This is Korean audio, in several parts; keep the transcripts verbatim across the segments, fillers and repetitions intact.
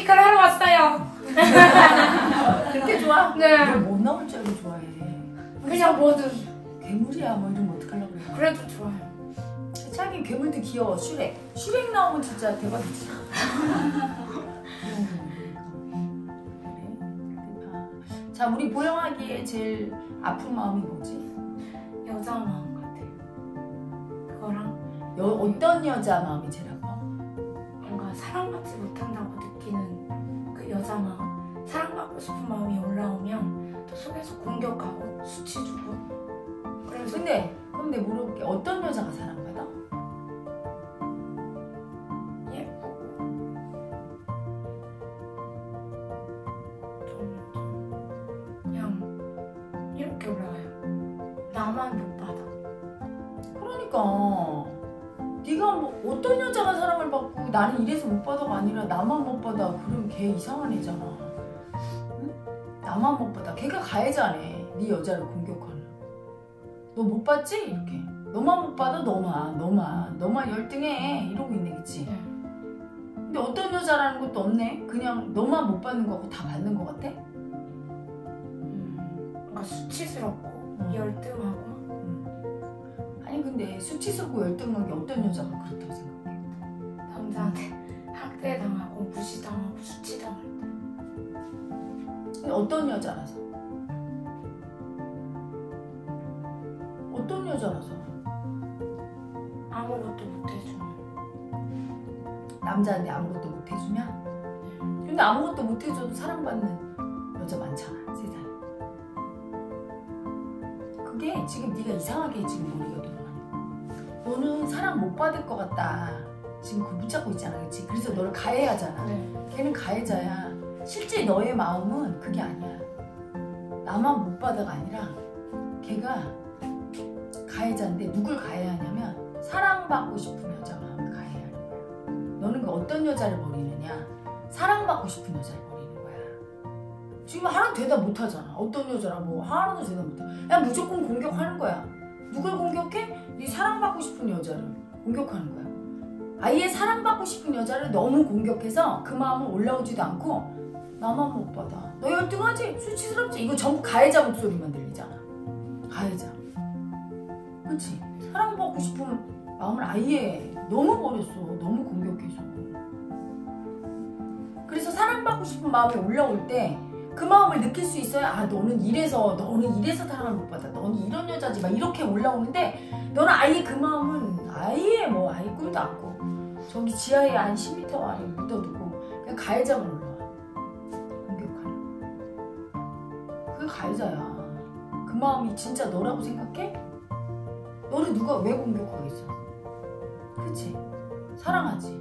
메디컬 하러 왔어요. 그렇게 좋아? 네. 못 나올 줄 알고 좋아해. 그냥 뭐든. 괴물이야 뭐 이러면 어떡하려고 그래. 그래도 좋아요. 자기 괴물도 귀여워. 슈렉. 슈렉 나오면 진짜 대박이지. 자, 우리 보영하기에 제일 아픈 마음이 뭐지? 여자 마음 같아요. 그거랑 여, 어떤 여자 마음이 제일 아파? 뭔가 사랑받지 못한다고 느끼는 그 여자 마음. 사랑받고 싶은 마음이 올라오면 또 속에서 공격하고 수치 주고. 그래서 근데 근데 물어볼게. 어떤 여자가 사랑받아? 예쁘고 좀 그냥 이렇게 올라와요. 나만 못 받아. 그러니까 네가 뭐 어떤 여자가 사랑을 받고 나는 이래서 못 받아가 아니라 나만 못 받아. 그럼 걔 이상한 애잖아. 응? 나만 못 받아. 걔가 가해자네. 네 여자를 공격하는. 너 못 받지? 이렇게. 너만 못 받아? 너만. 너만. 너만 열등해. 이러고 있네. 그치? 네. 근데 어떤 여자라는 것도 없네. 그냥 너만 못 받는 거고 다 받는 거 같아? 음, 뭔가 수치스럽고 음. 열등하고. 아니 근데 수치스럽고 열등한 게 어떤 여자가 그렇다고 생각해? 남자한테 학대당하고 무시당하고 수치당할 때. 근데 어떤 여자라서? 어떤 여자라서? 아무것도 못해주면. 남자한테 아무것도 못 해주면? 네. 근데 아무것도 못 해줘도 사랑받는 여자 많잖아, 세상에. 그게 지금 네가 이상하게 지금 머리가 돌아가는 거야. 너는 사랑 못 받을 것 같다. 지금 그거 붙잡고 있잖아, 그치? 그래서 너를 가해하잖아. 네. 걔는 가해자야. 실제 너의 마음은 그게 아니야. 나만 못 받아가 아니라 걔가 가해자인데 누굴 가해하냐면 사랑받고 싶은 여자 마음을 가해하는 거야. 너는 그 어떤 여자를 버리느냐? 사랑받고 싶은 여자를 버리는 거야. 지금 하나도 대답 못하잖아. 어떤 여자라 뭐 하나도 대답 못해. 그냥 무조건 공격하는 거야. 누굴 공격해? 네 사랑받고 싶은 여자를 공격하는 거야. 아예 사랑받고 싶은 여자를 너무 공격해서 그 마음은 올라오지도 않고 나만 못 받아. 너 열등하지? 수치스럽지? 이거 전부 가해자 목소리만 들리잖아. 가해자. 그치? 사랑받고 싶은 마음을 아예 너무 버렸어. 너무 공격해서. 그래서 사랑받고 싶은 마음이 올라올 때 그 마음을 느낄 수 있어야 아 너는 이래서 너는 이래서 사랑을 못 받아. 너는 이런 여자지. 막 이렇게 올라오는데 너는 아예 그 마음은 아예 뭐 아예 꿈도 안 꿔. 저기 지하에 한 십 미터 안에 묻어두고 그냥 가해자만 올라와. 공격하려. 그게 가해자야. 그 마음이 진짜 너라고 생각해? 너를 누가 왜 공격하겠어? 그치? 사랑하지.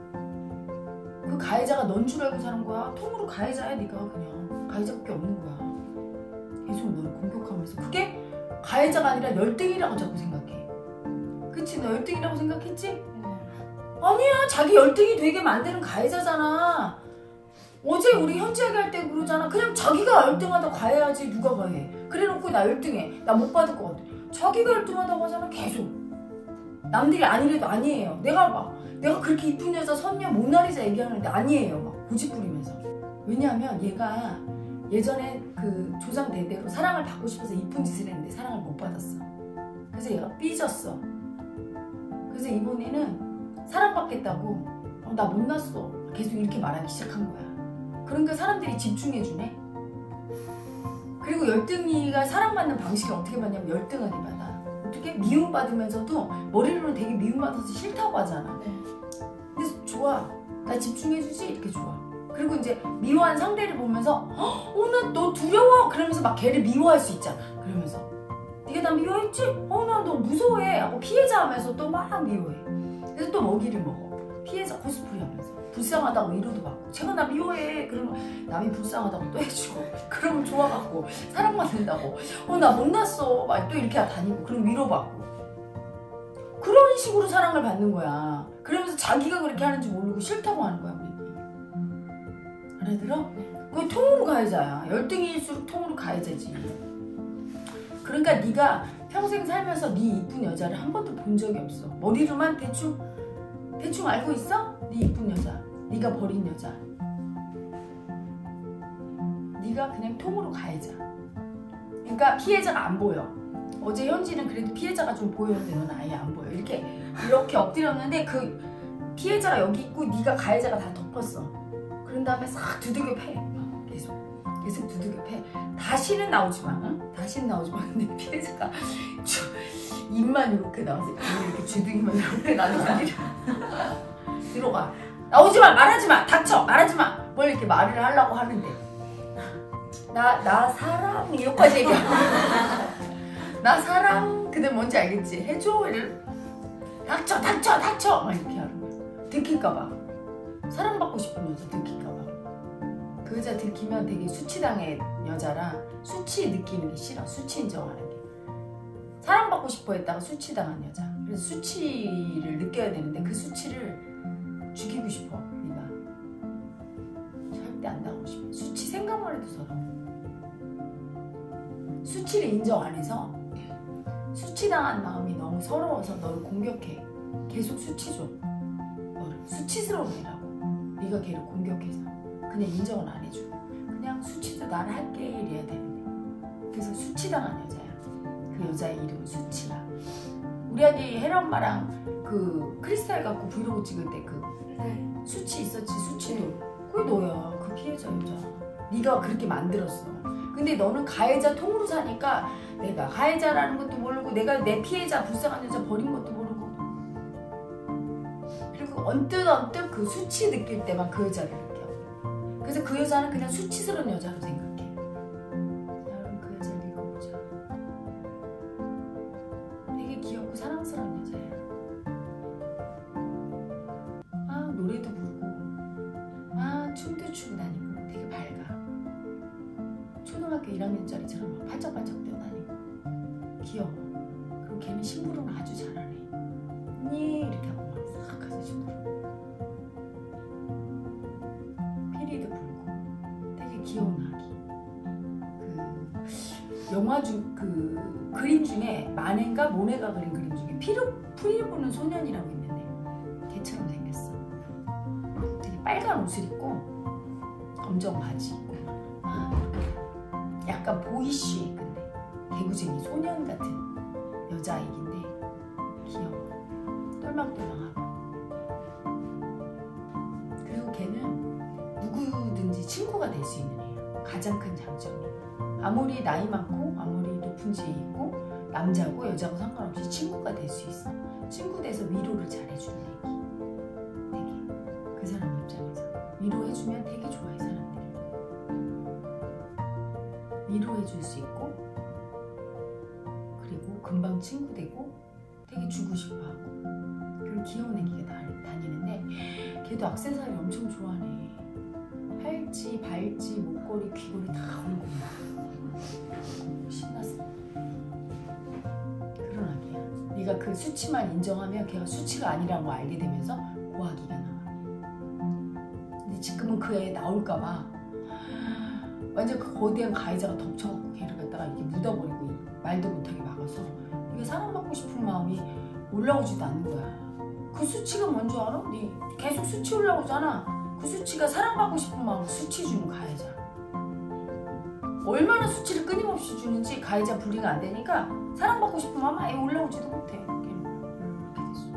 그 가해자가 넌 줄 알고 사는 거야. 통으로 가해자야. 네가 그냥 가해자밖에 없는 거야. 계속 너를 공격하면서 그게 가해자가 아니라 열등이라고 자꾸 생각해. 그치? 너 열등이라고 생각했지? 네. 아니야. 자기 열등이 되게 만드는 가해자잖아. 어제 우리 현지하게 할 때 그러잖아. 그냥 자기가 열등하다고 가해야지. 누가 가해. 그래놓고 나 열등해. 나 못 받을 것 같아. 자기가 열등하다고 하잖아. 계속. 남들이 아니래도 아니에요. 내가 막 내가 그렇게 이쁜 여자 선녀 모나리자 얘기하는데 아니에요. 막 고집 부리면서. 왜냐하면 얘가 예전에 그 조상 대대로 사랑을 받고 싶어서 이쁜 짓을 했는데 사랑을 못 받았어. 그래서 얘가 삐졌어. 그래서 이번에는 사랑받겠다고 어, 나 못났어. 계속 이렇게 말하기 시작한 거야. 그러니까 사람들이 집중해주네. 그리고 열등이가 사랑받는 방식이 어떻게 받냐면 열등하게 받아. 어떻게? 미움받으면서도 머리로는 되게 미움받아서 싫다고 하잖아. 네. 근데 좋아. 나 집중해주지? 이렇게 좋아. 그리고 이제 미워한 상대를 보면서 어, 나 너 두려워? 그러면서 막 걔를 미워할 수 있잖아. 그러면서 네가 나 미워했지? 어, 나 너 무서워해. 하고 피해자 하면서 또 막 미워해. 그래서 또 먹이를 먹어. 피해자 코스프레 하면서. 불쌍하다고 위로도 받고. 제가 나 미워해. 그러면 남이 불쌍하다고 또 해주고. 그러면 좋아갖고 사랑받는다고. 어, 나 못났어. 막 또 이렇게 다니고. 그럼 위로받고. 그런 식으로 사랑을 받는 거야. 그러면서 자기가 그렇게 하는지 모르고 싫다고 하는 거야. 우리. 알아들어? 그게 통으로 가해자야. 열등일수록 통으로 가해자지. 그러니까 네가 평생 살면서 네 이쁜 여자를 한 번도 본 적이 없어. 머리로만 대충 대충 알고 있어? 네 이쁜 여자. 네가 버린 여자. 네가 그냥 통으로 가해자. 그러니까 피해자가 안 보여. 어제 현지는 그래도 피해자가 좀 보였는데 넌 아예 안 보여. 이렇게 이렇게 엎드렸는데 그 피해자가 여기 있고 네가 가해자가 다 덮었어. 그런 다음에 싹 두들겨 패. 계속 계속 두들겨 패. 다시는 나오지 마. 응? 다시는 나오지 마. 근데 피해자가 주, 입만 이렇게 나와서 이렇게 주둥이만 이렇게 나는 게 아니라 들어가. 나오지 마. 말하지 마. 닥쳐. 말하지 마. 뭘 이렇게 말을 하려고 하는데 나, 나 사랑 이거까지 얘기하고 나 사랑 근데 뭔지 알겠지? 해줘. 이를 닥쳐 닥쳐 닥쳐 막 이렇게 하는 거야. 들킬까봐. 사랑받고 싶은 여자 들킬까봐. 그 여자 들키면 되게 수치당해 여자라 수치 느끼는 게 싫어. 수치 인정하는 게. 사랑받고 싶어 했다가 수치당한 여자. 그래서 수치를 느껴야 되는데 그 수치를 죽이고 싶어. 네가 절대 안 당하고 싶어. 수치 생각만 해도 서러워. 수치를 인정 안 해서 수치당한 마음이 너무 서러워서 너를 공격해. 계속 수치 줘. 너를 수치스러운 애라고. 네가 걔를 공격해서 그냥 인정을 안 해줘. 그냥 수치도 나는 할게 이래야 되는데. 그래서 수치당한 여자야. 그 여자의 이름은 수치야. 우리 아기 혜라 엄마랑 그 크리스탈 갖고 브이로그 찍을 때 그 네. 수치 있었지. 수치도 그게 너야. 그 피해자 여자. 네가 그렇게 만들었어. 근데 너는 가해자 통으로 사니까 내가 가해자라는 것도 모르고 내가 내 피해자 불쌍한 여자 버린 것도 모르고 그리고 언뜻 언뜻 그 수치 느낄 때만 그 여자를 느껴. 그래서 그 여자는 그냥 수치스러운 여자로 생각해. 여러분 그 여자를 읽어보자. 되게 귀엽고 사랑스러운 여자야. 아 노래도 부르고 아 춤도 추고 다니고 되게 밝아. 초등학교 일 학년짜리처럼 막 반짝반짝 뛰어다니고 귀여워. 그리고 걔는 심부름을 아주 잘하네. 니 이렇게 하고 막 싹 가서 심부름. 피리도 불고 되게 귀여운 아기. 그 영화 중 그 그림 중에 만해인가 모네가 그린 그림 중에 피리 피리 부는 소년이라고 있는데 걔처럼 생겼어. 되게 빨간 옷을 입고 검정 바지 입고 아, 약간 보이쉬 근데 개구쟁이 소년 같은 여자아이인데 귀여워. 똘망똘망하고. 그리고 걔는 누구든지 친구가 될 수 있는 애야. 가장 큰 장점이 아무리 나이 많고 아무리 높은 지에 있고 남자고 여자고 상관없이 친구가 될 수 있어. 친구 돼서 위로를 잘해주는 애기. 되게 그 사람 입장에서 위로해주면 되게 좋아해 사람들이. 위로해줄 수 있고 그리고 금방 친구 되고 되게 주고 싶어하고 그리고 귀여운 애기가 다니는데 걔도 액세서리 엄청 좋아하네. 팔찌, 발찌, 목걸이, 귀걸이 다 걸고 신났어. 그런 아기야. 네가 그 수치만 인정하면 걔가 수치가 아니라는 거 알게 되면서 그 아기가 나와. 근데 지금은 그 애 나올까봐 완전 그 거대한 가해자가 덮쳐갖고 걔를 갖다가 이렇게 묻어버리고 말도 못하게 막아서 네가 사랑받고 싶은 마음이 올라오지도 않는 거야. 그 수치가 뭔지 알아? 네 계속 수치 올라오잖아. 그 수치가 사랑받고 싶은 마음을 수치 주는 가해자. 얼마나 수치를 끊임없이 주는지 가해자 분리가 안 되니까 사랑받고 싶은 마음 아예 올라오지도 못해. 이렇게 됐어.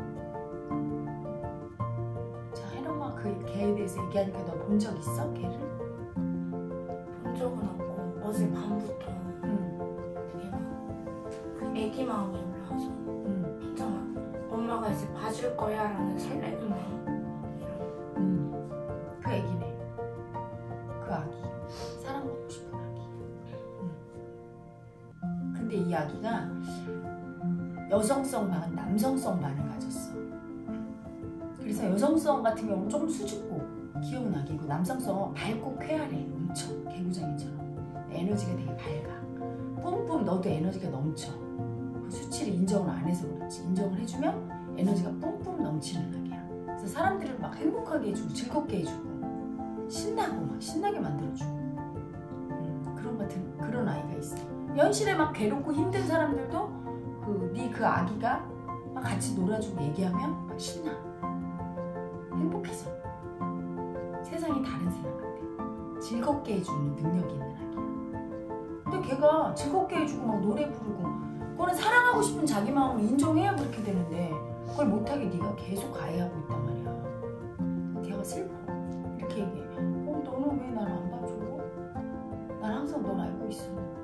자, 혜령아 그 걔에 대해서 얘기하니까 너 본 적 있어? 걔를? 본 적은 없고 어제 밤부터 응. 되게 막 애기 마음이 올라와서 응. 있잖아. 엄마가 이제 봐줄 거야 라는 설레는 마음. 음, 그 애기네. 그 아기. 사랑받고 싶은 아기. 음. 근데 이 아기가 여성성 반, 남성성 반을 가졌어. 그래서 여성성 같은 경우는 좀 수줍고 귀여운 아기고 남성성은 밝고 쾌활해. 엄청 개구쟁이처럼. 에너지가 되게 밝아. 뿜뿜 너도 에너지가 넘쳐. 그 수치를 인정을 안 해서 그렇지. 인정을 해주면 에너지가 뿜뿜 넘치는 아기야. 그래서 사람들을 막 행복하게 해주고 즐겁게 해주고 신나고 막 신나게 만들어주고 음, 그런 같은 그런 아이가 있어. 현실에 막 괴롭고 힘든 사람들도 그 네 그 아기가 막 같이 놀아주고 얘기하면 막 신나. 행복해져. 세상이 다른 세상 같아. 즐겁게 해주는 능력이 있는 아기야. 근데 걔가 즐겁게 해주고 막 노래 부르고 그거는 사랑하고 싶은 자기 마음을 인정해야 그렇게 되는데 그걸 못하게 네가 계속 가해하고 있단 말이야. 걔가 슬퍼. 이렇게 얘기해. 어, 너는 왜 나를 안 봐줘? 난 항상 널 알고 있어.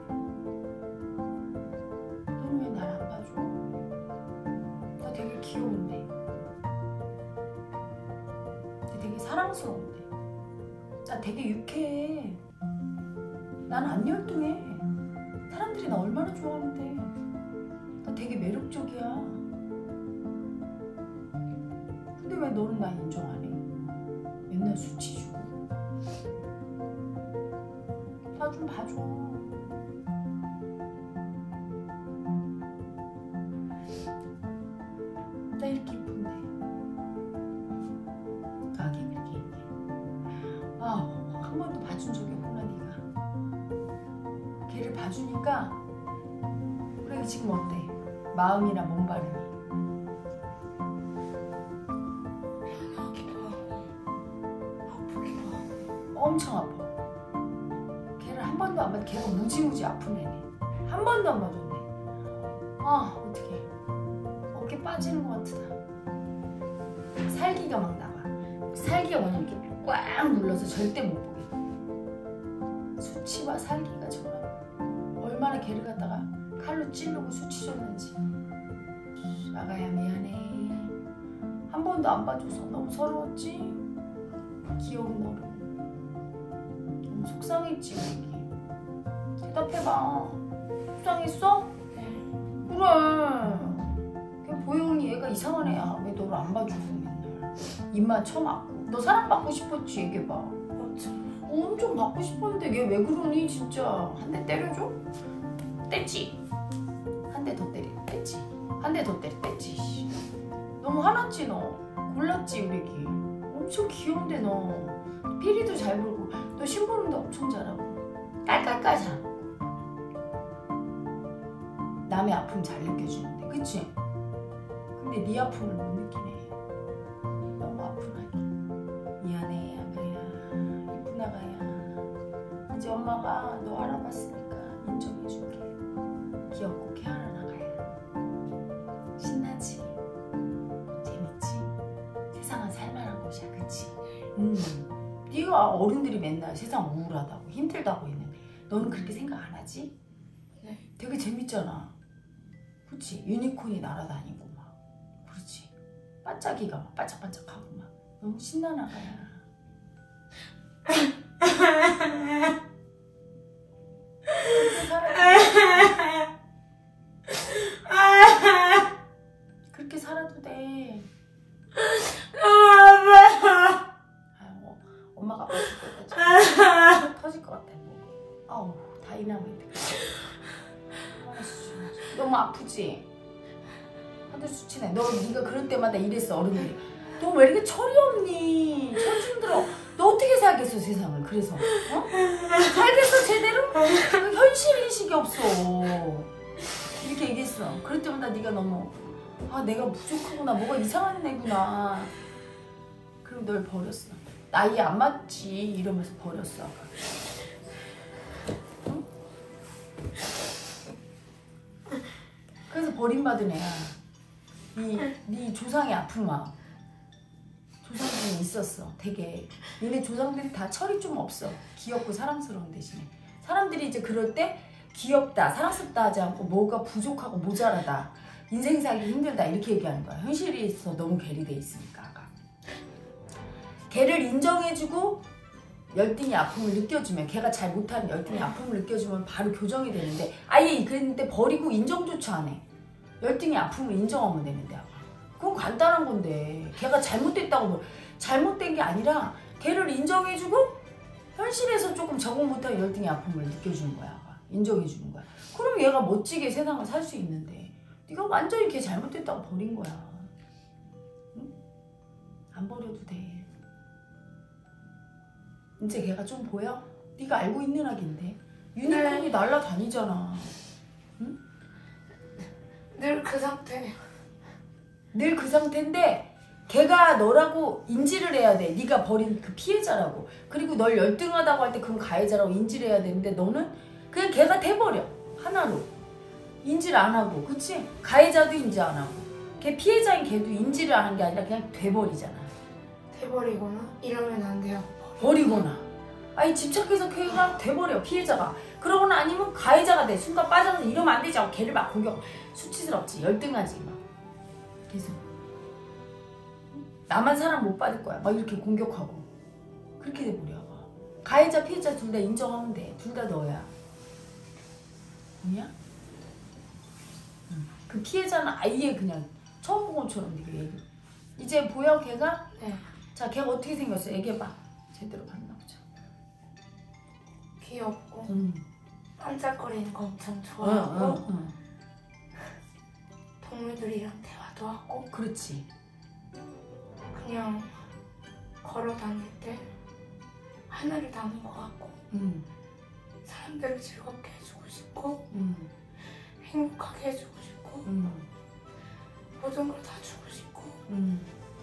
너는 왜 나를 안 봐줘? 나 되게 귀여운데. 나 되게 사랑스러운데. 나 되게 유쾌해. 난 안 열등해. 사람들이 나 얼마나 좋아하는데. 나 되게 매력적이야. 근데 왜 너는 나 인정 안 해? 맨날 수치 주고. 나 좀 봐줘. 나 이렇게 이쁜데. 아기 그렇게 얘기해. 아, 한 번도 봐준 적이 없구나 네가. 걔를 봐주니까 그래 지금 어때? 마음이나 몸 발음이. 편하기도 하고 아프기도 하고. 엄청 아파. 걔를 한 번도 안 봐도 걔가 무지무지 아픈 애네. 한 번도 안 봐줬네. 아 어떡해. 어깨 빠지는 것 같으다. 살기가 막 나와. 살기가 뭐냐면 이렇게 꽉 눌러서 절대 못 보게. 수치와 살기가 저런. 얼마나 걔를 갖다가 칼로 찌르고 수치 줬는지. 아가야 미안해. 한 번도 안 봐줘서 너무 서러웠지? 귀여운 너를. 너무 속상했지 우리. 대답해봐. 속상했어? 네. 그래. 걔 보영이 얘가 이상한 애야. 왜 너를 안 봐주고 맨날. 입만 쳐맞고. 너 사랑받고 싶었지 얘기해봐. 맞죠. 엄청 받고 싶었는데 걔 왜 그러니 진짜. 한 대 때려줘? 뗐지? 한 대 더 때려. 뗐지? 한 대 더 때려. 뗐지? 너무 화났지 너. 골랐지 우리 애기. 엄청 귀여운데 너. 피리도 잘 불고 너 심부름도 엄청 잘하고 깔깔깔 잘하고 남의 아픔 잘 느껴주는데 그치? 근데 네 아픔을 못 느끼네. 너무 아프나게. 미안해 아가야. 이쁜 아가야. 이제 엄마가 너 알아봤으니까 인정해줄게. 귀엽고 케어하는 아가야. 신나지? 재밌지? 세상은 살만한 곳이야 그치? 음. 네가 어른들이 맨날 세상 우울하다고 힘들다고 했는데 너는 그렇게 생각 안 하지? 네. 되게 재밌잖아. 그치? 유니콘이 날아다니고 막 그렇지? 반짝이가 막 반짝반짝하고 막 너무 신나나 봐야. 그렇게 살아도 그렇게 살아도 돼. 아이고 엄마가 아팠을 때 터질 것 같아. 뭐. 아우 다이나마이트. 너무 아프지? 하도 수치네. 너 네가 그럴 때마다 이랬어 어른들이. 너 왜 이렇게 철이 없니? 철 힘들어. 너 어떻게 살겠어 세상을. 그래서 어? 살겠어 제대로? 현실 인식이 없어. 이렇게 얘기했어. 그럴 때마다 네가 너무 아 내가 부족하구나. 뭐가 이상한 애구나. 그럼 널 버렸어. 나이 안 맞지 이러면서 버렸어 아까. 응? 그래서 버림받은 애야. 네, 네 조상의 아픈 마음. 조상들이 있었어. 되게 니네 조상들이 다 철이 좀 없어. 귀엽고 사랑스러운 대신에 사람들이 이제 그럴 때 귀엽다 사랑스럽다 하지 않고 뭐가 부족하고 모자라다 인생 살기 힘들다 이렇게 얘기하는 거야. 현실에 있어 너무 괴리돼 있으니까. 걔를 인정해주고 열등이 아픔을 느껴주면 걔가 잘 못하는 열등이 아픔을 느껴주면 바로 교정이 되는데 아예 그랬는데 버리고 인정조차 안 해. 열등이 아픔을 인정하면 되는데 그건 간단한 건데 걔가 잘못됐다고 뭐 잘못된 게 아니라 걔를 인정해주고 현실에서 조금 적응 못한 열등의 아픔을 느껴주는 거야. 인정해주는 거야. 그럼 얘가 멋지게 세상을 살 수 있는데 네가 완전히 걔 잘못됐다고 버린 거야. 응? 안 버려도 돼. 이제 걔가 좀 보여? 네가 알고 있는 아기인데 유니콘이 네. 날아다니잖아. 응? 늘 그 상태. 늘 그 상태인데 걔가 너라고 인지를 해야 돼. 네가 버린 그 피해자라고. 그리고 널 열등하다고 할 때 그건 가해자라고 인지를 해야 되는데 너는 그냥 걔가 돼버려. 하나로. 인지를 안 하고. 그치? 가해자도 인지 안 하고. 걔 피해자인 걔도 인지를 안 한 게 아니라 그냥 돼버리잖아. 돼버리거나 이러면 안 돼요. 버리거나. 아니 집착해서 걔가 돼버려. 피해자가. 그러거나 아니면 가해자가 돼. 순간 빠져서 이러면 안 되지 하고 걔를 막 공격. 수치스럽지. 열등하지 막. 계속. 나만 사랑 못 받을 거야. 막 이렇게 공격하고. 그렇게 돼버려. 가해자 피해자 둘 다 인정하면 돼. 둘 다 너야. 뭐냐? 응. 그 피해자는 아예 그냥 처음 본 것처럼 네가 얘기. 이제 보여 걔가? 네. 자 걔가 어떻게 생겼어? 얘기해봐. 제대로 봤나 보자. 귀엽고 응. 반짝거리는 거 엄청 어, 좋아하고 어, 어. 동물들이랑 대화도 하고 그렇지. 그냥 걸어 다닐 때 하늘을 나는 것 같고 응. 사람들을 즐겁게 해주고 싶고 응. 행복하게 해주고 싶고 응. 모든 걸 다 주고 싶고 응.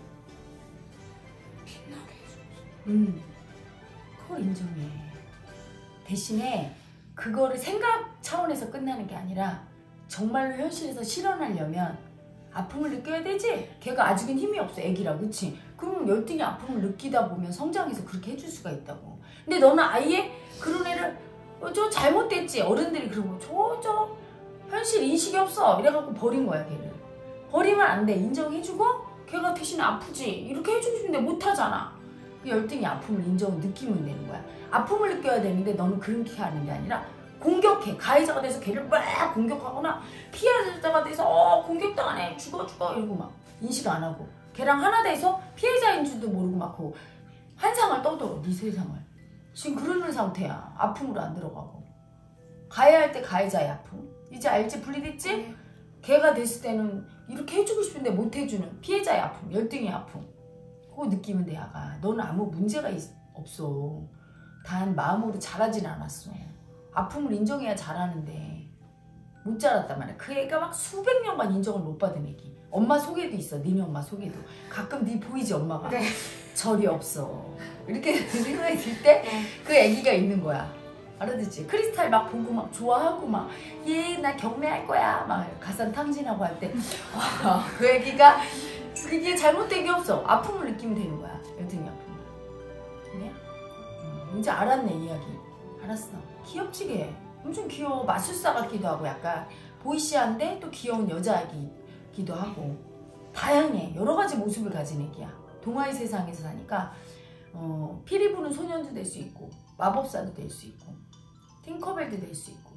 빛나게 해주고 싶고 응. 그걸 인정해. 대신에 그거를 생각 차원에서 끝나는 게 아니라 정말로 현실에서 실현하려면 아픔을 느껴야 되지? 걔가 아직은 힘이 없어 애기라 그치? 그럼 열등히 아픔을 느끼다 보면 성장해서 그렇게 해줄 수가 있다고. 근데 너는 아예 그런 애를 어, 저 잘못됐지 어른들이 그러고 저 저 현실 인식이 없어 이래갖고 버린 거야 걔를. 버리면 안 돼. 인정해주고 걔가 대신 아프지 이렇게 해주고 싶은데 못하잖아. 그 열등히 아픔을 인정 느끼면 되는 거야. 아픔을 느껴야 되는데 너는 그렇게 하는 게 아니라 공격해. 가해자가 돼서 걔를 막 공격하거나 피해자가 돼서 어 공격당하네 죽어 죽어 이러고 막 인식 안 하고 걔랑 하나 돼서 피해자인 줄도 모르고 막 그 환상을 떠들어. 네 세상을. 지금 그러는 상태야. 아픔으로 안 들어가고. 가해할 때 가해자의 아픔. 이제 알지? 분리됐지? 네. 걔가 됐을 때는 이렇게 해주고 싶은데 못 해주는 피해자의 아픔, 열등의 아픔. 그거 느끼면 돼. 아가 너는 아무 문제가 있, 없어. 단 마음으로 자라진 않았어. 아픔을 인정해야 자라는데 못 자랐단 말이야. 그 애가 막 수백 년간 인정을 못 받은 애기. 엄마 속에도 있어. 니네 엄마 속에도. 가끔 네 보이지 엄마가. 네. 절이 없어. 이렇게 생각이 들 때 그 애기가 있는 거야. 알아듣지? 크리스탈 막 보고 막 좋아하고 막 얘 나 경매할 거야 막 가산탕진하고 할 때 와 그 애기가 그게 잘못된 게 없어. 아픔을 느끼면 되는 거야. 열등의 아픔을. 그래? 음, 이제 알았네 이야기. 알았어. 귀엽지 걔. 엄청 귀여워. 마술사 같기도 하고 약간 보이시한데 또 귀여운 여자아기기도 하고 다양해. 여러 가지 모습을 가진 애기야. 동화의 세상에서 사니까 어, 피리 부는 소년도 될 수 있고 마법사도 될 수 있고 팅커벨도 될 수 있고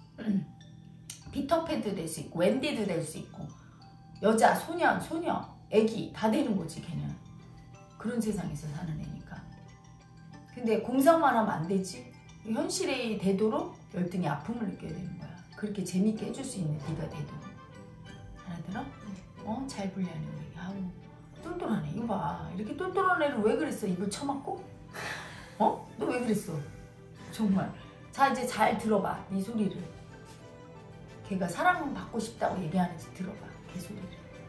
피터팬도 될 수 있고 웬디도 될 수 있고 여자, 소년, 소녀, 애기 다 되는 거지 걔는. 그런 세상에서 사는 애니까. 근데 공상만 하면 안 되지. 현실에 되도록 열등의 아픔을 느껴야 되는 거야. 그렇게 재밌게 해줄 수 있는 네가 되도록. 알아들어? 어? 잘 분리하는 얘기. 아우 똘똘하네. 이거 봐. 이렇게 똘똘한 애를 왜 그랬어? 입을 쳐맞고? 어? 너 왜 그랬어? 정말. 자 이제 잘 들어봐. 네 소리를. 걔가 사랑받고 싶다고 얘기하는지 들어봐. 걔 소리를.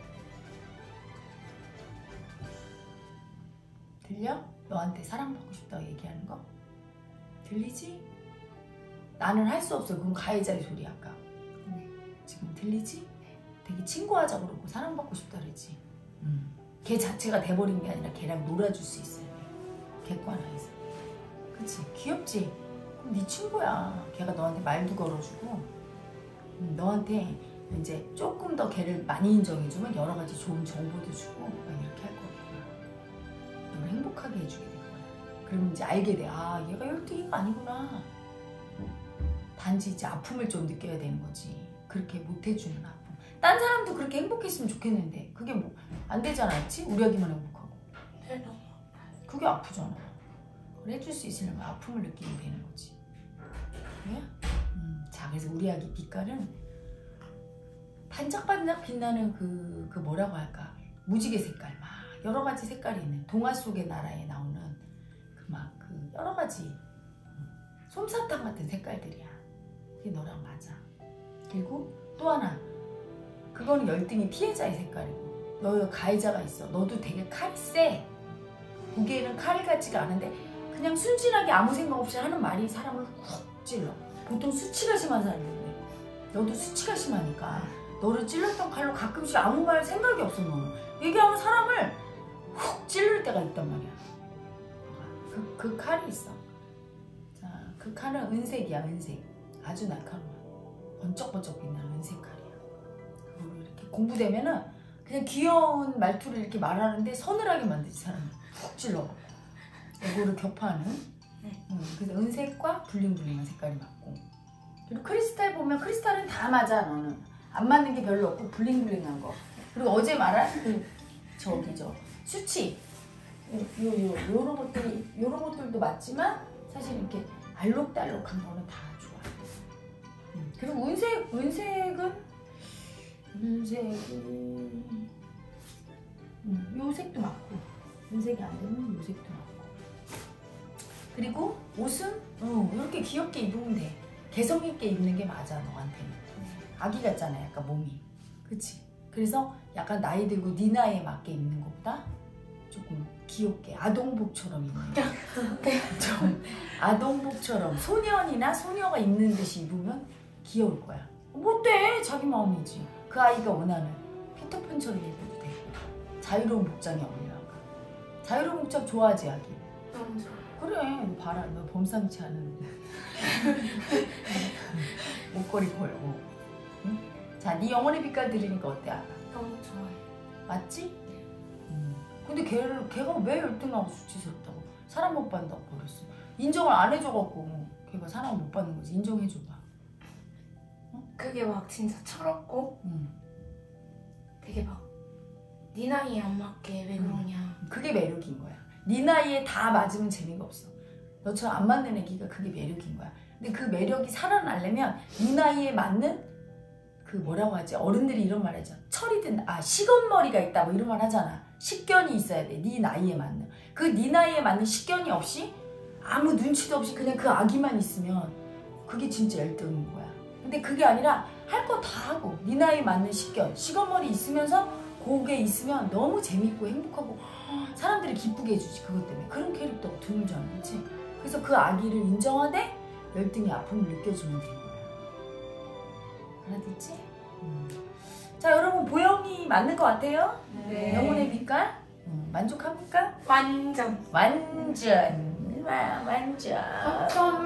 들려? 너한테 사랑받고 싶다고 얘기하는 거? 들리지? 나는 할 수 없어. 그건 가해자의 소리 아까. 네. 지금 들리지? 되게 친구하자 그러고 사랑받고 싶다 그랬지. 음. 걔 자체가 돼버린 게 아니라 걔랑 놀아줄 수 있어요. 객관화해서. 그치? 귀엽지? 그럼 네 친구야. 걔가 너한테 말도 걸어주고 음, 너한테 이제 조금 더 걔를 많이 인정해주면 여러 가지 좋은 정보도 주고 막 이렇게 할 거야. 너를 행복하게 해주게 될 거야. 그러면 이제 알게 돼. 아 얘가 열등이가 아니구나. 단지 이제 아픔을 좀 느껴야 되는 거지. 그렇게 못해주는 아픔. 딴 사람도 그렇게 행복했으면 좋겠는데 그게 뭐 안 되잖아. 그치? 우리 아기만 행복하고. 네, 너무 그게 아프잖아. 그걸 해줄 수 있으려면 아픔을 느끼면 되는 거지. 그래? 음, 자 그래서 우리 아기 빛깔은 반짝반짝 빛나는 그, 그 뭐라고 할까? 무지개 색깔 막 여러 가지 색깔이 있는 동화 속의 나라에 나오는 그 막 그 여러 가지 솜사탕 같은 색깔들이야. 그게 너랑 맞아. 그리고 또 하나 그거는 열등이 피해자의 색깔이고 너 가해자가 있어. 너도 되게 칼이 세. 보기에는 칼 같지가 않은데 그냥 순진하게 아무 생각 없이 하는 말이 사람을 훅 찔러. 보통 수치가 심한 사람인데 너도 수치가 심하니까 너를 찔렀던 칼로 가끔씩 아무 말 생각이 없어. 너는 얘기하면 사람을 훅 찔릴 때가 있단 말이야. 그, 그 칼이 있어. 자, 그 칼은 은색이야. 은색. 아주 날카로워. 번쩍번쩍 빛나는 은색 칼이야. 그거를 이렇게 공부되면은 그냥 귀여운 말투를 이렇게 말하는데 서늘하게 만들지. 사람을 훅 찔러. 이거를 격파하는. 네. 음, 그래서 은색과 블링블링한 색깔이 맞고. 그리고 크리스탈 보면 크리스탈은 다 맞아. 너는 안 맞는 게 별로 없고 블링블링한 거. 그리고 어제 말한 그 저기 저 수치 요 요 요런 것들이 요런 것들도 맞지만 사실 이렇게 알록달록한 거는 다 좋아. 음, 그리고 은색 은색은 은색이 음, 요 색도 맞고 은색이 안 되면 요 색도 맞고. 그리고 옷은 어, 이렇게 귀엽게 입으면 돼. 개성 있게 입는 게 맞아. 너한테는 아기 같잖아. 약간 몸이. 그치? 그래서 약간 나이 들고 네 나이에 맞게 입는 것보다 조금 귀엽게 아동복처럼 입는 거. 좀 아동복처럼 소년이나 소녀가 입는 듯이 입으면 귀여울 거야. 뭐 어때? 자기 마음이지. 그 아이가 원하는 피터팬처럼 입어도 되고 자유로운 복장이 어울려가. 자유로운 복장 좋아하지 아기? 너무 좋아. 그래. 너 봐라. 너 범상치 않은 목걸이 걸고. 응? 자, 네 영혼의 빛깔 들으니까 어때? 아까? 너무 좋아해. 맞지? 음. 근데 걔를, 걔가 왜 열등하고 수치스럽다고? 사람 못 받는다고 버렸어. 인정을 안 해줘갖고 걔가 사람 못 받는 거지. 인정해줘봐. 어? 그게 막 진짜 철없고 음. 되게 막 네 나이에 안 맞게 왜 그러냐. 그게 매력인 거야. 네 나이에 다 맞으면 재미가 없어. 너처럼 안 맞는 애기가 그게 매력인 거야. 근데 그 매력이 살아나려면 네 나이에 맞는 그 뭐라고 하지? 어른들이 이런 말 하죠. 철이 든, 아, 식은머리가 있다 뭐 이런 말 하잖아. 식견이 있어야 돼. 네 나이에 맞는. 그 네 나이에 맞는 식견이 없이 아무 눈치도 없이 그냥 그 아기만 있으면 그게 진짜 열등인 거야. 근데 그게 아니라 할 거 다 하고 네 나이에 맞는 식견, 식은머리 있으면서 그게 있으면 너무 재밌고 행복하고 사람들이 기쁘게 해주지. 그것 때문에. 그런 캐릭터가 드물잖아. 그치? 그래서 그 아기를 인정하되 열등의 아픔을 느껴주면 되는 거야. 알아듣지? 음. 자, 여러분 보영이 맞는 것 같아요? 네. 영혼의 빛깔? 음, 만족합니까? 완전. 완전 와, 완전 완전